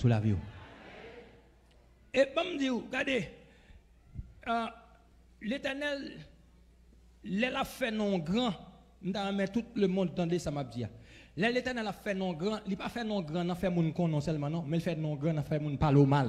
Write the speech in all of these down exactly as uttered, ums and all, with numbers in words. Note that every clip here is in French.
sous la vie. Et bon me dit, regardez, euh, l'Éternel, il a fait non grand, mais tout le monde entendait ça m'a dit. L'Éternel a fait non grand, il n'a pas fait non grand, il a fait mon con non seulement non, mais il fait non grand, il a fait mon parle mal.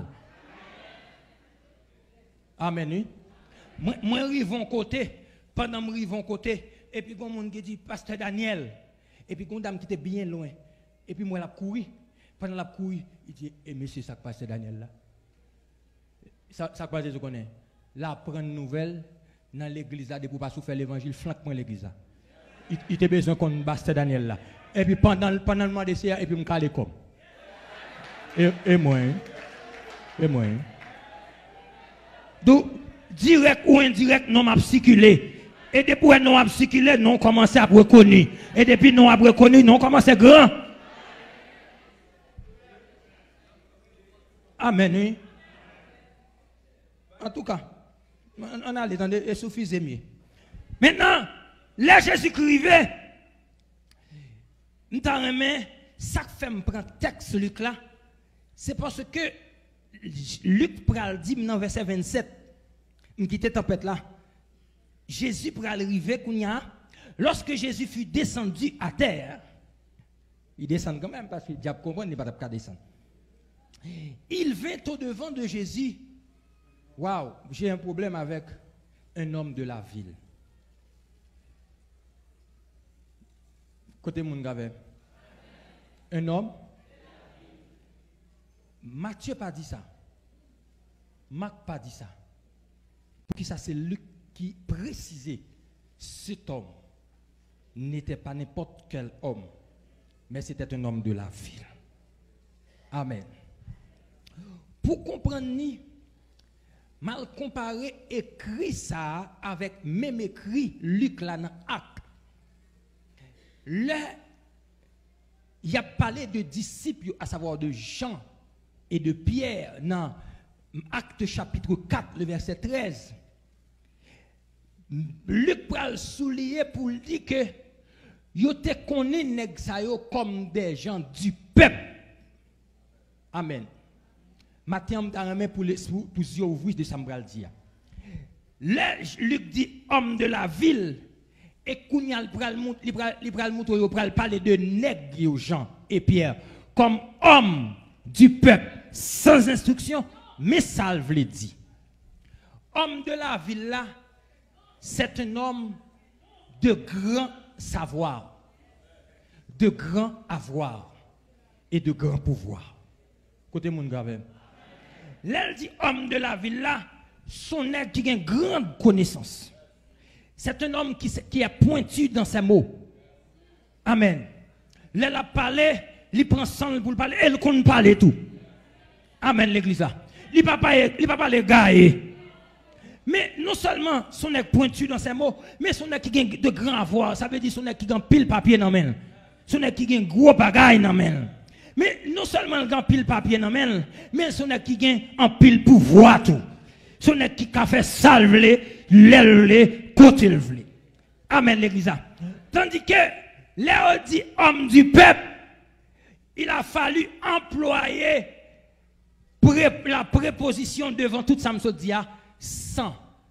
Amen. Oui? Moi, moi arrive en côté, pendant que je arrive en côté, et puis il y a monde qui dit, Pasteur Daniel, et puis il y a une dame qui était bien loin, et puis moi, elle a couru. Pendant la couru, il dit, eh, monsieur, ça Pasteur Daniel là. Ça, ça quoi, je connais. Là, prendre une nouvelle, dans l'église là, pour pas souffrir l'évangile, flanque-moi l'église là. Il, il était besoin qu'on Pasteur Daniel là. Et puis pendant, pendant le mois de C, et puis je me calme comme. Et, et moi, hein? Et moi, hein? Donc, direct ou indirect, non m'a circulé. Et depuis non m'a circulé, non commencé à reconnaître. Et depuis non à reconnaître, non commencé grand. Amen. Oui. En tout cas, on a l'attendre et suffisait mieux. Maintenant, là Jésus-Christ arrivé. Nous t'en remet, ça fait me prendre texte Luc là. C'est parce que Luc pral dit dans verset vingt-sept, il quitte tempête là. Jésus pral arriver kounya, lorsque Jésus fut descendu à terre. Il descend quand même parce que le diable comprend il n'est pas capable de descendre. Il vint au devant de Jésus. Waouh, j'ai un problème avec un homme de la ville. Côté mon gars, un homme. Matthieu pas dit ça. Marc pas dit ça. Pour qui ça c'est Luc qui précisait cet homme n'était pas n'importe quel homme, mais c'était un homme de la ville. Amen. Pour comprendre ni mal comparé écrit ça avec même écrit Luc là dans Acte. Là il a parlé de disciples, à savoir de Jean et de Pierre dans Acte chapitre quatre, le verset treize. Luc pral souligner pour dire que yo te connaît nèg sa yo comme des gens du peuple. Amen. Maintenant on t'a remis pour les pour pour ouvrir de Sambral dia. Là Luc dit homme de la ville et kounya il pral il pral il pral montre yo pral parler de nèg yo Jean et Pierre comme homme du peuple sans instruction, mais ça veut dire homme de la ville là, c'est un homme de grand savoir, de grand avoir et de grand pouvoir. Côté mon grave. L'elle dit homme de la ville là, son être qui a une grande connaissance. C'est un homme qui, qui est pointu dans ses mots. Amen. L'elle a parlé, il prend sang pour parler, elle compte parler tout. Amen l'église là. Il ne va pas les gailler. Mais non seulement son nez pointu dans ses mots, mais son nez qui a de grands avoirs. Ça veut dire son nez qui a pile papier dans main. Son nez qui a gros bagaille dans main. Mais non seulement il a pile papier dans main, mais son nez qui a un pile pouvoir tout. Son nez qui a fait salver, l'élever, côté lever. Amen l'église. Tandis que Léo dit homme du peuple, il a fallu employer la préposition devant toute Samsodia. Sans.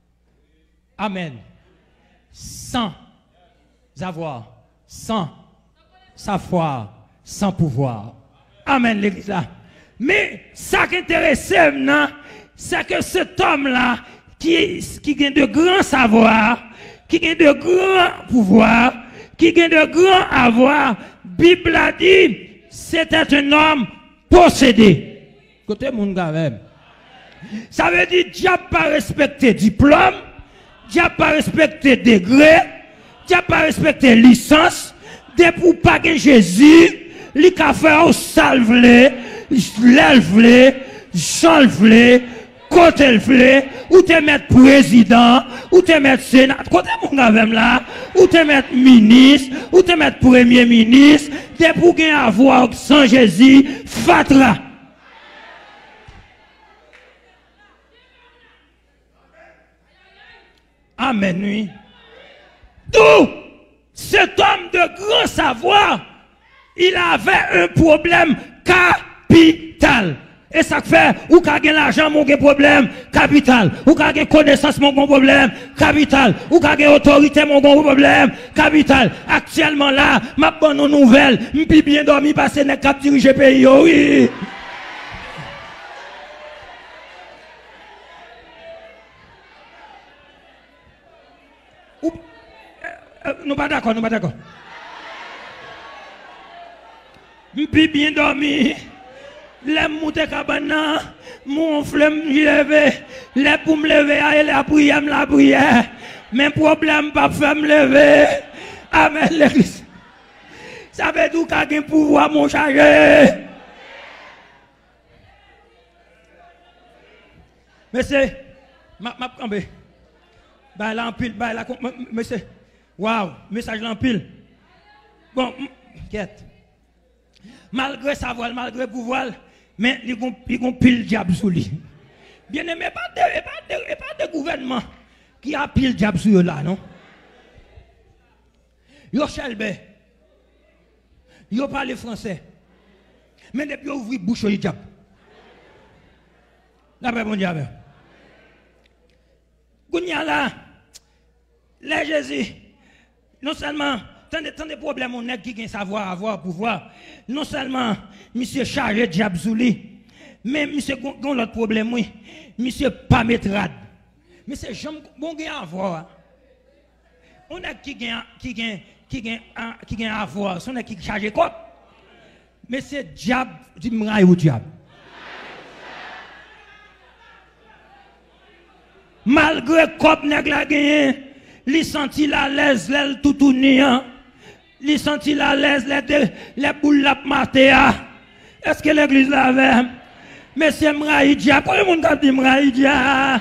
Amen. Sans avoir, sans savoir, sans pouvoir. Amen l'église là. Mais ça qui intéresse maintenant, c'est que cet homme-là, qui, qui a de grands savoirs, qui a de grands pouvoirs, qui a de grands avoirs, Bible a dit, c'était un homme possédé. Côté mon gars même. Ça veut dire Dieu n'a pas respecté diplôme, Dieu n'a pas respecté degré, Dieu n'a pas respecté licence, dès pour pas que Jésus, il a fait au salve-le, lève-le, change-le, côté-le, ou te mettre président, ou te mettre sénateur, côté mon gars même là, ou te mettre ministre, ou te mettre premier ministre, dès pour qu'il avoir sans Jésus, fatra. Amen, oui. D'où cet homme de grand savoir, il avait un problème capital. Et ça fait, ou ka gen l'argent, mon gen problème, capital. Ou ka gen connaissance, mon gen problème, capital. Ou ka gen autorité, mon gen problème, capital. Actuellement là, m'a bonne nouvelle, m'pi bien dormi parce que n'est cap diriger pays, oui. Ou, euh, euh, nous pas d'accord, nous pas d'accord. M'pi bien dormi. Les moutons cabana, mon flemme lever, les pour me lever, et la prière, la prière. Mais problème, pas faire me lever. Amen, l'église. Ça veut dire qu'il y a un pouvoir, mon chargé. Monsieur, ma ma campé. Bah là en pile, bah là, monsieur. Waouh, message là en pile. Bon, quête. Malgré savoir, malgré pouvoir, mais il y a un pile diable sous lui. Bien aimé, pas de, pas de, pas de gouvernement qui a pile diable sur là, non? Yo chelbe, yo parle français, mais depuis yo ouvri bouche au diable. La paix mon diable. Gounya là, les Jésus, non seulement tant de, tant de problèmes, on est qui gagne savoir, avoir, pouvoir. Non seulement, monsieur chargé de diable sous lui, mais monsieur a l'autre problème, oui. Monsieur pas métrade. Mais c'est jamais bon gagne avoir. On est qui gagne, qui gagne, qui gagne, qui gagne avoir. On est qui chargé quoi? Mais c'est diable, du m'raille ou diable. Malgré cop nèg la gagné, li senti la l'aise, l'aile tout tout niant. Li senti la l'aise, les les boules la maté. Est-ce que l'église l'avait? Mais c'est m'raille diable. Comment le monde a dit m'raille diable?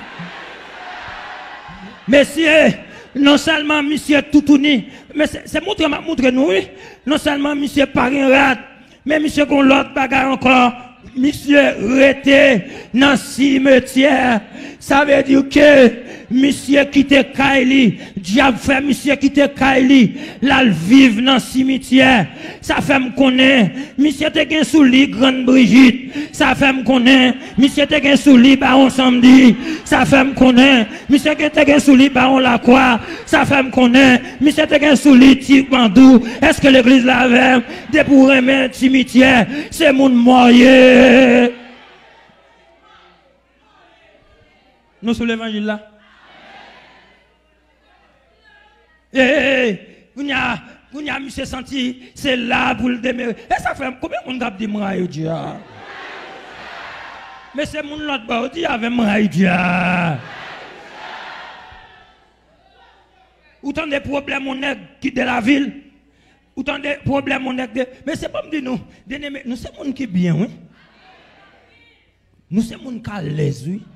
Monsieur, non seulement monsieur tout tout ni, mais c'est montre montre nous, oui. Non seulement monsieur pas un rat, mais monsieur qu'on l'autre bagarre encore. Monsieur rete dans le cimetière. Ça veut dire que monsieur qui te Kaili, diable fait monsieur qui te Kaili, là vive dans le cimetière. Ça fait me connaître, monsieur te gen sous lit grande Brigitte. Ça fait me connaître, monsieur te gen sous lit baron samedi. Ça fait me connaître, monsieur te gen sous lit baron la croix. Ça fait me connaître, monsieur te gen sous lit tig bandou. Est-ce que l'église l'avait de pour aimer cimetière, c'est mon moyen. Nous sur l'évangile là. Eh, eh, vous a, vous a monsieur senti, c'est là pour le demeurer. Et ça fait combien de monde a dit moi Dieu? Mais c'est mon l'autre bord dit avec moi Dieu. Autant de problèmes on est qui de la ville. Autant de problèmes on est de. Mais c'est pas me dire nous, nous c'est monde qui bien, oui. Nous sommes monde qui à l'aise, oui.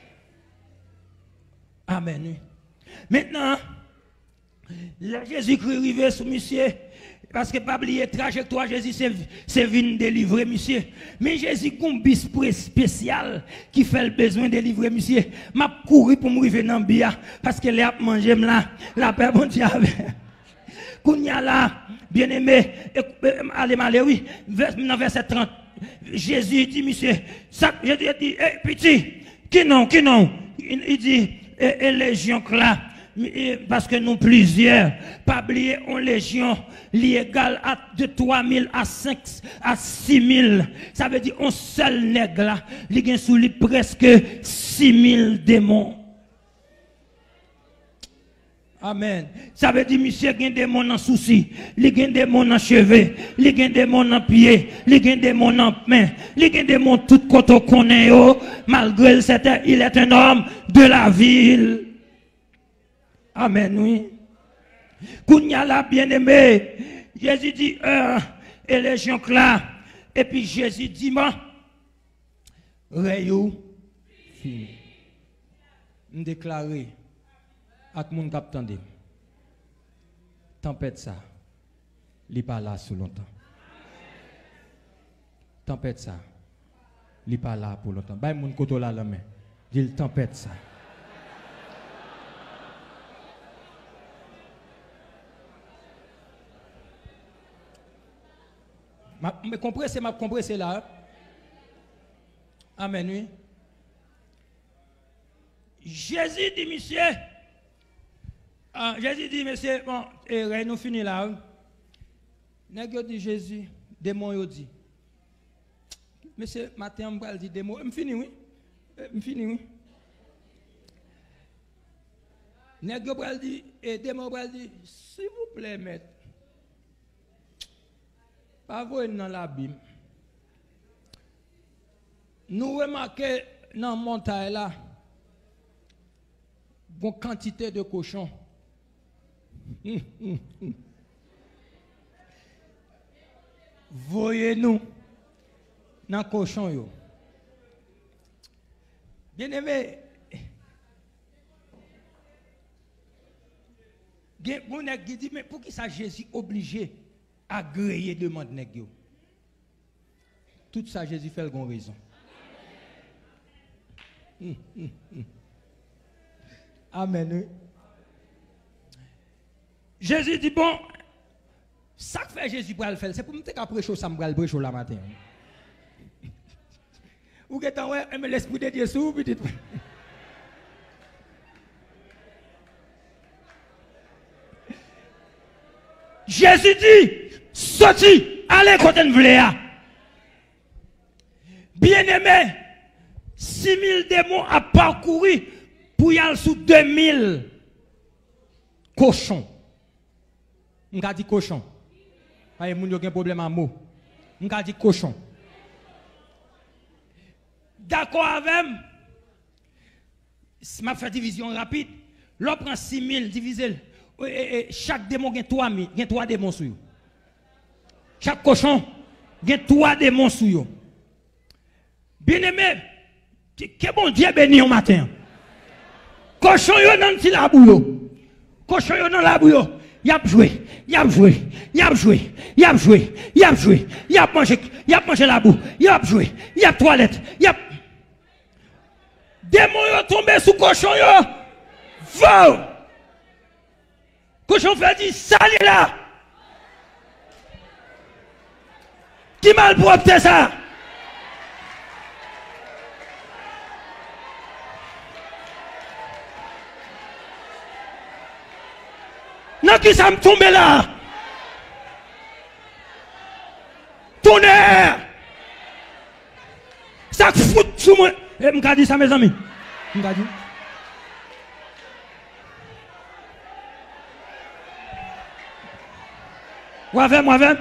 Amen. Oui. Maintenant, le Jésus-Christ est arrivé sur monsieur, parce que pas oublier trajectoire Jésus, c'est venir délivrer monsieur. Mais Jésus a un bis spécial qui fait le besoin de délivrer monsieur. M'a couru pour me arriver dans le bia, parce que les a mangé là, la paix bon Dieu avec. Kounya là, bien aimé, allez malé, oui, dans verset trente. Jésus dit, monsieur, ça, Jésus dit, eh, petit, qui non, qui non? Il, il dit, et, et légion là, parce que nous plusieurs, pas oublier, on légion, l'égale à de trois mille à cinq, à six mille. Ça veut dire, on seul nègre là, il y a sous lui presque six mille démons. Amen. Ça veut dire, monsieur, il y a des démons en souci, il y a des démons en cheveux, il y a des démons en pied, il y a des démons en main, il y a des démons tout côté qu'on est, malgré c'était, il est un homme de la ville. Amen, oui. Kounya la bien-aimé, Jésus dit, euh, et les gens là, et puis Jésus dit, moi, Rayou, fini. Me déclarer. Ak moun kap tande. Tempête ça, li pas là sous longtemps. Tempête ça, li pas là pour longtemps. Bay moun koto la la main. Dit tempête ça. Ma me compressé, m'a compressé là. Amen, oui. Jésus dit, monsieur, ah, Jésus dit, monsieur, bon, et nous finissons là. Nèg dit Jésus, démon yo dit. Monsieur, matin, on va dire démon, je finis, oui. Je finis, oui. Nèg yo dit, et démon va dire, s'il vous plaît, maître, pas vous dans la Bible. Nous remarquons dans la montagne là, une quantité de cochons. Hum, hum, hum. Voyez-nous dans le cochon. Yo. Bien aimé, vous qui dit, mais pour qui ça Jésus obligé à agréer demande nèg yo? Tout ça Jésus fait une raison. Hum, hum, hum. Amen. Jésus dit, bon, ça que fait Jésus pour le faire, c'est pour me dire qu'après chaud, ça me va le prêcher la matin. Ou que t'en ouais, mais l'esprit de Dieu sous, petit. Jésus dit, sorti, allez côté de vléa. Bien-aimé, six mille démons à parcourir pour y aller sous deux mille cochons. On a dit cochon. Aïe, moun yo gen problème à mot. On a dit cochon. D'accord avec moi? Ma fait division rapide. L'on prend six mille divisé. Chaque démon a trois mille, il y a trois démons sur eux. Chaque cochon a trois démons sur eux. Bien aimé, que bon Dieu béni au matin. Cochon yo dans ti la bouyo. Cochon yo dans la bouyo. Y a joué, y a joué, y a joué, y a joué, y a joué, y a mangé, y a mangé la boue, y a joué, y a toilette, y a démon yo tombé sous cochon yo. Vau. Cochon fait dire salut là. Qui mal propre ça? Non, qui ça me tombe là? Tonnerre! Ça fout sous moi. Et m'ka dit ça, mes amis. M'ka dit. Ou avec moi, avec.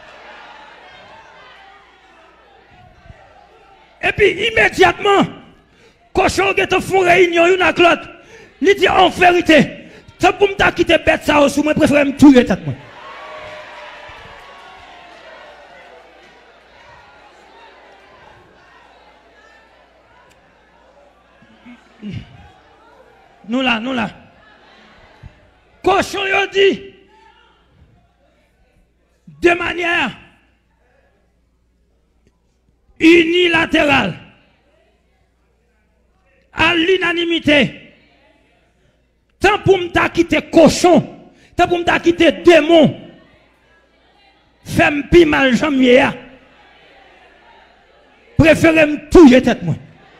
Et puis, immédiatement, cochon qui te font réunion, une à l'autre, il dit en vérité. C'est pour me quitter bête ça aussi, moi préfère me tuer tête moi. Nous là, nous là. Cochon yo dit de manière unilatérale à l'unanimité. Tant pour me quitter cochon, tant pour me quitter démon, femme pi mal jambier, préférez me toucher tête moi.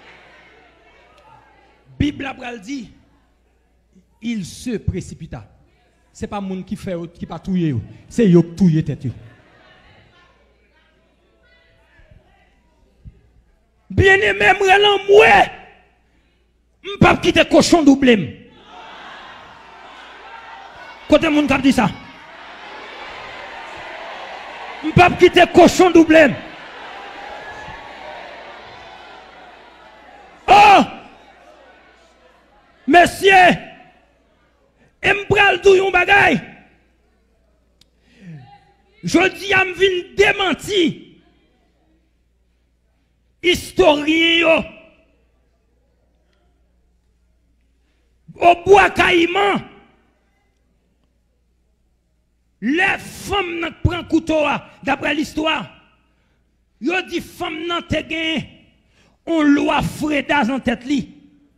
Bible a dit, il se précipita. C'est pas monde qui fait qui pas touyer, c'est yo qui touyer tête. Bien aimé, moi l'en m'pas quitter cochon doublé. Côté moun kap dit ça. M'pas quitter cochon doublé. Oh! Monsieur, et m'pral dou yon bagay. Je dis à m'vin démenti. Historien yo. Au bois caïman. Les femmes qui prennent couteau, d'après l'histoire, yo dit femmes nan te gen, on loi Fredas en tête li.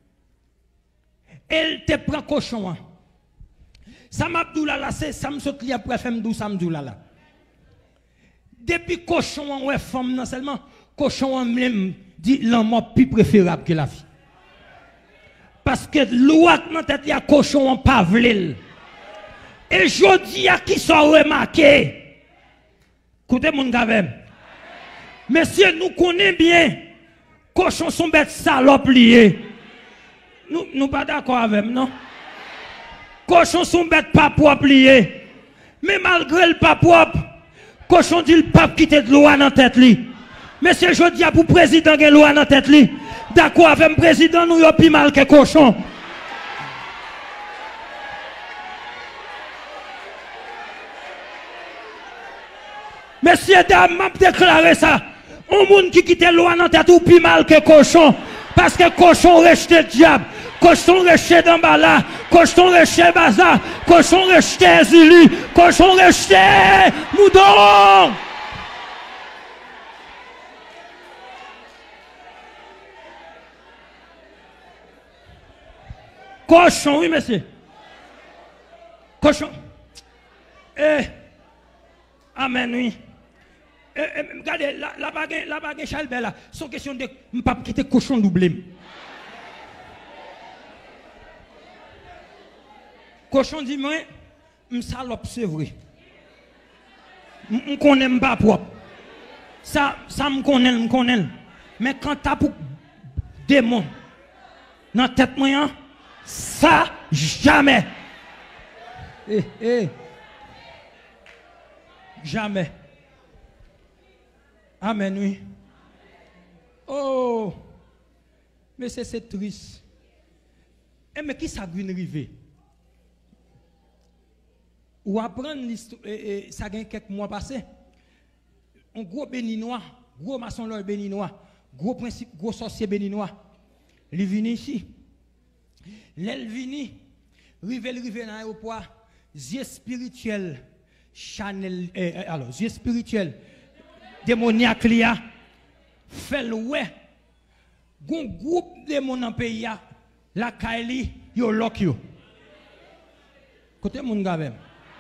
Elle te prend cochon. Ça m'a dit là, c'est ça me saute li après femme dou ça me dit là. Depuis cochon ouais femme non seulement cochon même dit la mort plus préférable que la vie. Parce que loi dans tête il y a cochon en pavlil. Et je dis à qui sont remarqués. Écoutez mon gars. Messieurs, nous connaissons bien cochon sont bêtes salopes liées. Nous nous pas d'accord avec non. Cochon sont bêtes pas propres liées. Mais malgré le pas propre, cochon dit le pape quitter de loi dans tête li. Monsieur je dis à pour président gen loi dans tête li. D'accord avec le président nous yo plus mal que cochon. Messieurs dames, m'a déclaré ça. Un monde qui quitte loi dans tête ou plus mal que cochon parce que cochon rejeté diable. Cochon rejeté d'Ambala, cochon rejeté Baza, cochon rejeté Zili, cochon rejeté Moudon. Cochon, oui, monsieur. Cochon. Eh. Amen, oui. Eh, eh, regardez, la, la bague, la bague Chalbert là, c'est question de ne pas quitter cochon doublé. Cochon dit moi, je salope, c'est vrai. Je connais pas propre. Ça, ça me connaît, me connaît. Mais quand tu as pour démon dans la tête, moi, ça, jamais. Eh, eh. Jamais. Amen, oui. Oh, mais c'est triste. Eh, mais qui ça vient arriver? Ou apprendre l'histoire, ça gagne quelques mois passés. Un gros béninois, gros maçon béninois, gros principe, gros sorcier béninois. Il vient ici. L'elle vient, rive rive dans l'aéroport, yeux spirituel, Chanel, eh, alors, yeux spirituel, démoniaque lia, fait le ouais. Gon groupe de mon en pays, la Kaili, yo lock yo. Côté mon gars,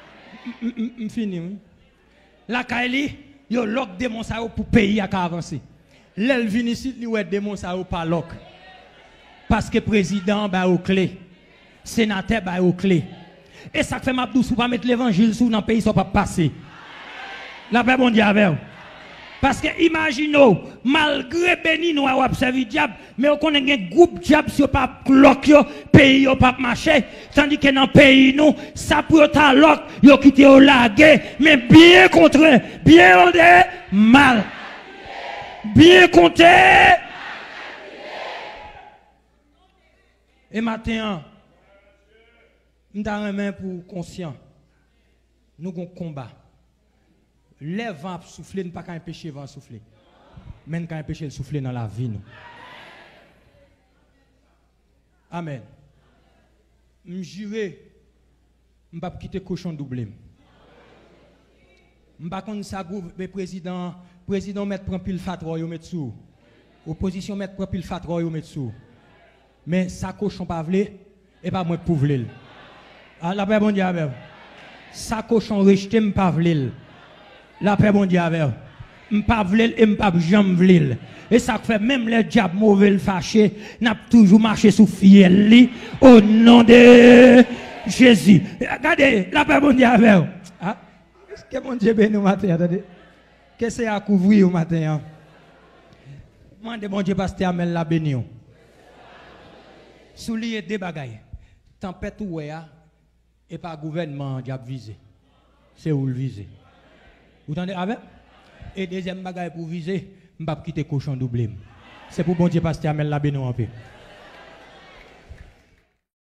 fini. La Kaili, yo lock démon ça pour pays à avancer. L'elle vient ici, li ouais démon ça pas lock. Parce que président ba au clé, sénateur ba au clé. Et ça fait m'a sou pas mettre l'évangile sous dans pays ça pas passer. La paix bon Dieu avec. Parce que imaginez, malgré béninois ou observer diable, mais on connaît un groupe diable sur pas lock yo, pays yo pas marcher, tandis que dans pays nous, ça pour ta lock, yo quitté au lagué, mais bien contre, bien ondé, mal. Bien compté. Et maintenant, nous avons main pour conscient. Nous avons un combat. Les vents souffler, ne pas qu'un péché vent souffler. Même qu'un péché souffler dans la vie. Nous. Amen. Je jure, je ne vais pas quitter cochon doublé. Je ne vais pas comme ça, le président, président met prend pile fatro, yo met sous. Opposition met prend pile fatro, yo met sous. Mais ça cochon pas vle et pas moi pour vle. Ah la paix bon Dieu avec. Ça cochon rejeté me pas vle. La paix bon Dieu avec. M'pas vle et m'pas jamais vle. Et ça fait même les diables mauvais le fâché, n'a toujours marché sous fiel li au nom de Jésus. Regardez, la paix bon Dieu avec. Ah, est-ce que mon Dieu béni au matin, attendez. Qu'est-ce que c'est à couvrir au matin? Demandez mon Dieu pasteur Amel la béni. Soulier des bagailles. Tempête ou et pas gouvernement diable visé. C'est où le viser. Vous entendez avec? Et deuxième bagaille pour viser, je ne vais pas quitter cochon doublé. C'est pour bon Dieu pasteur Amel la béni en paix.